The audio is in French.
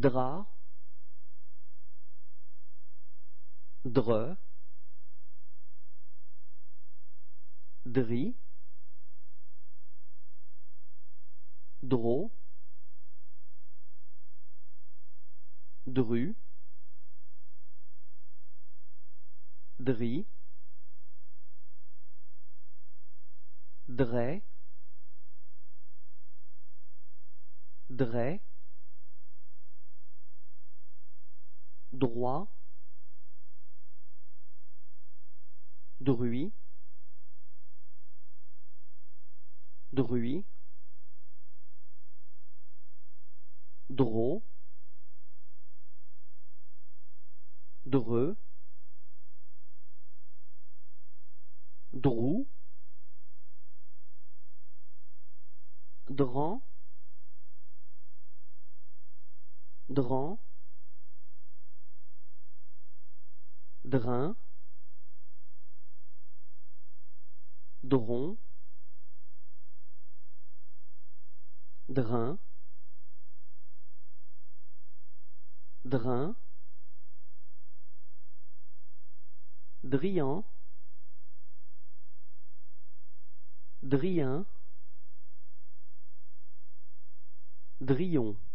drap, dre, dri, dro, dru, dri, dray, dray, droit, druit, druit, dro, dreux, drou, dran, dran, drin, dron, drin, drin, drian, drien, drion.